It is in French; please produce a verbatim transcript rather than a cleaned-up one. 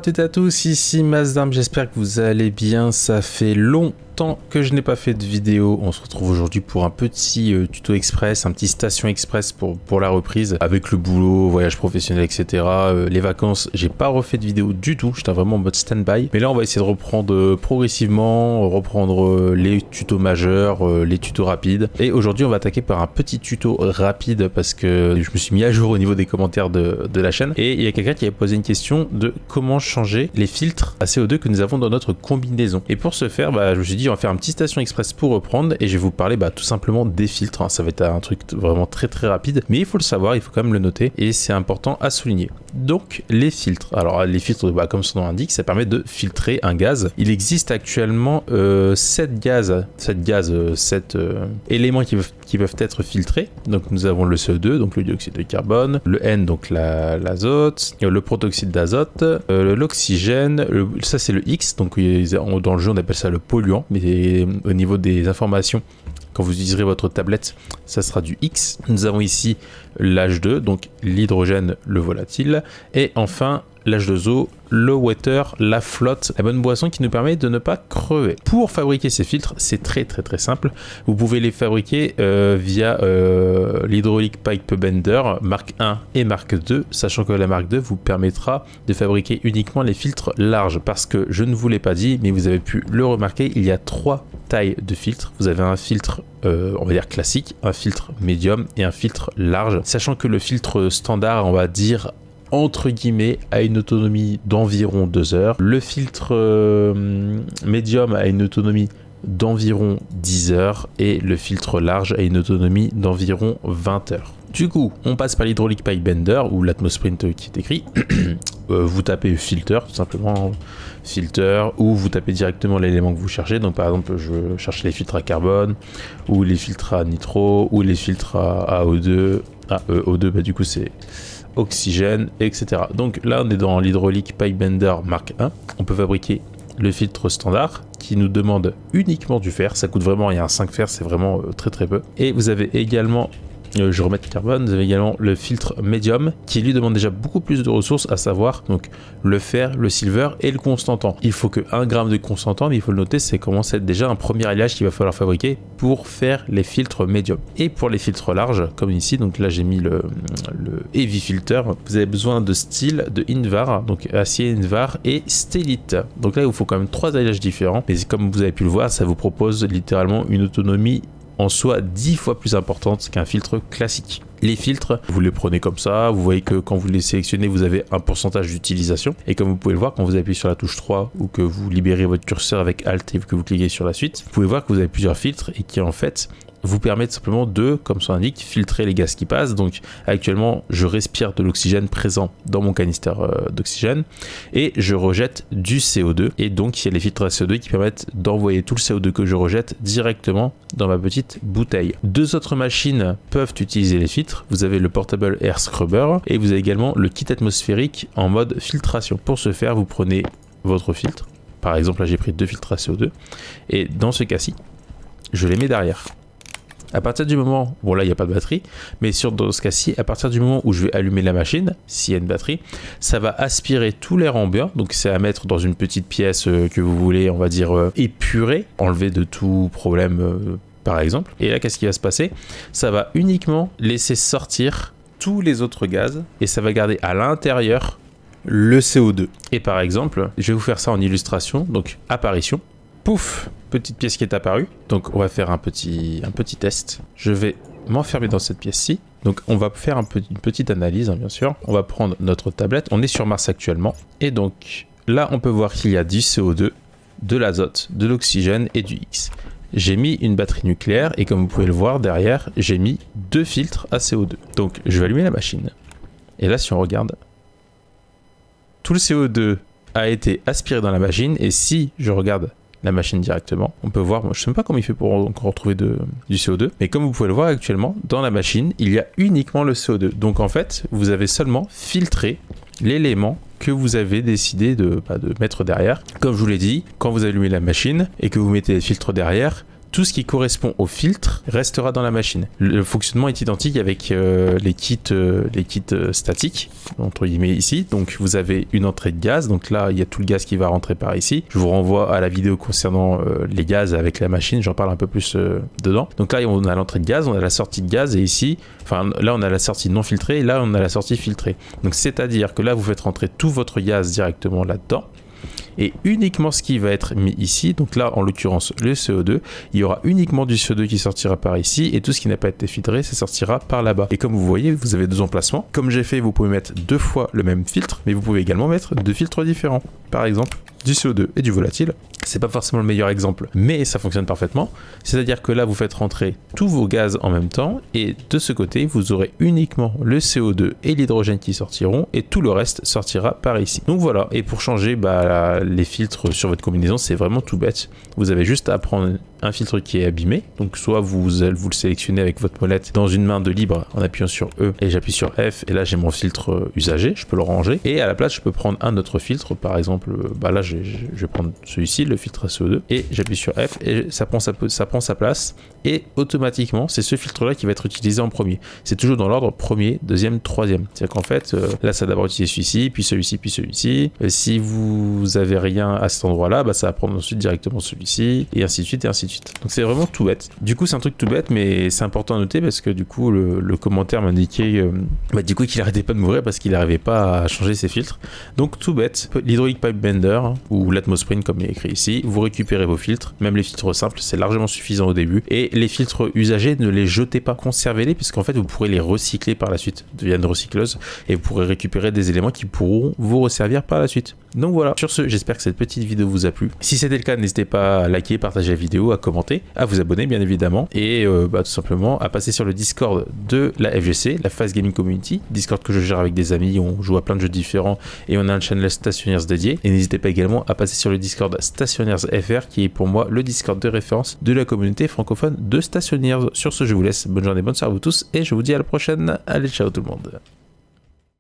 toutes et à tous, ici Mazdarm, j'espère que vous allez bien, ça fait longtemps que je n'ai pas fait de vidéo. On se retrouve aujourd'hui pour un petit euh, tuto express, un petit station express pour, pour la reprise, avec le boulot, voyage professionnel, et cetera. Euh, les vacances, j'ai pas refait de vidéo du tout, j'étais vraiment en mode stand-by. Mais là, on va essayer de reprendre euh, progressivement, reprendre euh, les tutos majeurs, euh, les tutos rapides. Et aujourd'hui, on va attaquer par un petit tuto rapide parce que je me suis mis à jour au niveau des commentaires de, de la chaîne. Et il y a quelqu'un qui avait posé une question de comment changer les filtres à C O deux que nous avons dans notre combinaison. Et pour ce faire, bah, je me suis dit on va faire un petit station express pour reprendre et je vais vous parler bah, tout simplement des filtres. Hein. Ça va être un truc vraiment très très rapide, mais il faut le savoir, il faut quand même le noter et c'est important à souligner. Donc les filtres. Alors les filtres, bah, comme son nom l'indique, ça permet de filtrer un gaz. Il existe actuellement euh, sept gaz, sept gaz, euh, sept euh, éléments qui peuvent, qui peuvent être filtrés. Donc nous avons le C O deux, donc le dioxyde de carbone, le N, donc l'azote, la, le protoxyde d'azote, euh, l'oxygène, ça c'est le X, donc dans le jeu on appelle ça le polluant, mais au niveau des informations, quand vous utiliserez votre tablette, ça sera du X. Nous avons ici l'H deux, donc l'hydrogène, le volatile, et enfin l'H deux O, le water, la flotte, la bonne boisson qui nous permet de ne pas crever. Pour fabriquer ces filtres, c'est très très très simple. Vous pouvez les fabriquer euh, via euh, l'Hydraulic Pipe Bender Mark un et Mark deux, sachant que la Mark deux vous permettra de fabriquer uniquement les filtres larges, parce que je ne vous l'ai pas dit, mais vous avez pu le remarquer, il y a trois tailles de filtres. Vous avez un filtre, euh, on va dire classique, un filtre médium et un filtre large, sachant que le filtre standard, on va dire entre guillemets, a une autonomie d'environ deux heures. Le filtre euh, médium a une autonomie d'environ dix heures et le filtre large a une autonomie d'environ vingt heures. Du coup, on passe par l'Hydraulic Pipe Bender ou l'Atmosprint qui est écrit. euh, vous tapez filter, tout simplement filter, ou vous tapez directement l'élément que vous cherchez. Donc par exemple, je cherche les filtres à carbone, ou les filtres à nitro, ou les filtres à, à O deux. Ah, euh, O deux, bah du coup c'est oxygène, et cetera. Donc là, on est dans l'Hydraulic Pipe Bender Mark un. On peut fabriquer le filtre standard qui nous demande uniquement du fer. Ça coûte vraiment rien. cinq fer, c'est vraiment euh, très très peu. Et vous avez également, euh, je remets le carbone, vous avez également le filtre médium qui lui demande déjà beaucoup plus de ressources, à savoir donc le fer, le silver et le constantan. Il faut que un gramme de constantan, mais il faut le noter, c'est commence à être déjà un premier alliage qu'il va falloir fabriquer pour faire les filtres médium. Et pour les filtres larges, comme ici, donc là j'ai mis le, le heavy filter, vous avez besoin de steel, de Invar, donc acier Invar et stellite. Donc là il vous faut quand même trois alliages différents, mais comme vous avez pu le voir, ça vous propose littéralement une autonomie en soi dix fois plus importante qu'un filtre classique. Les filtres, vous les prenez comme ça, vous voyez que quand vous les sélectionnez, vous avez un pourcentage d'utilisation. Et comme vous pouvez le voir, quand vous appuyez sur la touche trois ou que vous libérez votre curseur avec Alt et que vous cliquez sur la suite, vous pouvez voir que vous avez plusieurs filtres et qui en fait vous permettent simplement de, comme ça indique, filtrer les gaz qui passent. Donc actuellement, je respire de l'oxygène présent dans mon canister euh, d'oxygène et je rejette du C O deux. Et donc, il y a les filtres à C O deux qui permettent d'envoyer tout le C O deux que je rejette directement dans ma petite bouteille. Deux autres machines peuvent utiliser les filtres. Vous avez le Portable Air Scrubber et vous avez également le kit atmosphérique en mode filtration. Pour ce faire, vous prenez votre filtre. Par exemple, là, j'ai pris deux filtres à C O deux et dans ce cas-ci, je les mets derrière. À partir du moment, bon là il n'y a pas de batterie, mais sur dans ce cas-ci, à partir du moment où je vais allumer la machine, s'il y a une batterie, ça va aspirer tout l'air ambiant, donc c'est à mettre dans une petite pièce euh, que vous voulez, on va dire, euh, épurer, enlever de tout problème euh, par exemple. Et là qu'est-ce qui va se passer? Ça va uniquement laisser sortir tous les autres gaz et ça va garder à l'intérieur le C O deux. Et par exemple, je vais vous faire ça en illustration, donc apparition. Pouf, petite pièce qui est apparue. Donc on va faire un petit, un petit test. Je vais m'enfermer dans cette pièce-ci. Donc on va faire un peu, une petite analyse, hein, bien sûr. On va prendre notre tablette. On est sur Mars actuellement. Et donc là, on peut voir qu'il y a du C O deux, de l'azote, de l'oxygène et du X. J'ai mis une batterie nucléaire et comme vous pouvez le voir derrière, j'ai mis deux filtres à C O deux. Donc je vais allumer la machine. Et là, si on regarde, tout le C O deux a été aspiré dans la machine. Et si je regarde la machine directement, on peut voir, je ne sais même pas comment il fait pour encore retrouver de, du C O deux, mais comme vous pouvez le voir actuellement, dans la machine, il y a uniquement le C O deux. Donc en fait, vous avez seulement filtré l'élément que vous avez décidé de, bah, de mettre derrière. Comme je vous l'ai dit, quand vous allumez la machine et que vous mettez les filtres derrière, tout ce qui correspond au filtre restera dans la machine. Le fonctionnement est identique avec euh, les kits, euh, les kits euh, statiques, entre guillemets ici. Donc vous avez une entrée de gaz, donc là il y a tout le gaz qui va rentrer par ici. Je vous renvoie à la vidéo concernant euh, les gaz avec la machine, j'en parle un peu plus euh, dedans. Donc là on a l'entrée de gaz, on a la sortie de gaz et ici, enfin là on a la sortie non filtrée et là on a la sortie filtrée. Donc c'est-à-dire que là vous faites rentrer tout votre gaz directement là-dedans. Et uniquement ce qui va être mis ici, donc là en l'occurrence le C O deux, il y aura uniquement du C O deux qui sortira par ici et tout ce qui n'a pas été filtré, ça sortira par là-bas. Et comme vous voyez, vous avez deux emplacements. Comme j'ai fait, vous pouvez mettre deux fois le même filtre, mais vous pouvez également mettre deux filtres différents. Par exemple, du C O deux et du volatile. C'est pas forcément le meilleur exemple, mais ça fonctionne parfaitement. C'est-à-dire que là, vous faites rentrer tous vos gaz en même temps et de ce côté, vous aurez uniquement le C O deux et l'hydrogène qui sortiront et tout le reste sortira par ici. Donc voilà, et pour changer bah, les filtres sur votre combinaison, c'est vraiment tout bête. Vous avez juste à prendre un filtre qui est abîmé, donc soit vous, vous le sélectionnez avec votre molette dans une main de libre en appuyant sur E et j'appuie sur F et là j'ai mon filtre usagé, je peux le ranger et à la place je peux prendre un autre filtre, par exemple bah là je, je, je vais prendre celui-ci, le filtre C O deux et j'appuie sur F et ça prend sa, ça prend sa place et automatiquement c'est ce filtre là qui va être utilisé en premier. C'est toujours dans l'ordre premier, deuxième, troisième. C'est-à-dire qu'en fait euh, là ça va d'abord utiliser celui-ci, puis celui-ci, puis celui-ci. Si vous avez rien à cet endroit là, bah, ça va prendre ensuite directement celui-ci et ainsi de suite et ainsi de suite. Donc c'est vraiment tout bête. Du coup c'est un truc tout bête mais c'est important à noter parce que du coup le, le commentaire m'indiquait euh, bah, du coup qu'il arrêtait pas de mourir parce qu'il n'arrivait pas à changer ses filtres. Donc tout bête, l'hydraulic pipe bender hein, ou l'atmosprint comme il est écrit ici, vous récupérez vos filtres, même les filtres simples c'est largement suffisant au début et les filtres usagés ne les jetez pas, conservez-les puisqu'en fait vous pourrez les recycler par la suite via une recycleuse et vous pourrez récupérer des éléments qui pourront vous resservir par la suite. Donc voilà, sur ce j'espère que cette petite vidéo vous a plu. Si c'était le cas n'hésitez pas à liker, partager la vidéo, à commenter, à vous abonner bien évidemment et euh, bah, tout simplement à passer sur le Discord de la F G C, la Fast Gaming Community, Discord que je gère avec des amis, on joue à plein de jeux différents et on a un channel Stationnaires dédié et n'hésitez pas également à passer sur le Discord Stationnaires F R qui est pour moi le Discord de référence de la communauté francophone de Stationnaires. Sur ce je vous laisse, bonne journée, bonne soirée à vous tous et je vous dis à la prochaine, allez ciao tout le monde.